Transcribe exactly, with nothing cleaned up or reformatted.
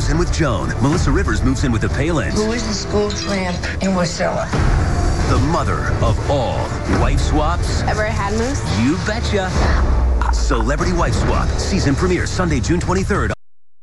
moves in with Joan. Melissa Rivers moves in with the Palins. Who is the school tramp in Wasilla? The mother of all wife swaps. Ever had moose? You betcha. Celebrity Wife Swap. Season premiere Sunday, June twenty-third.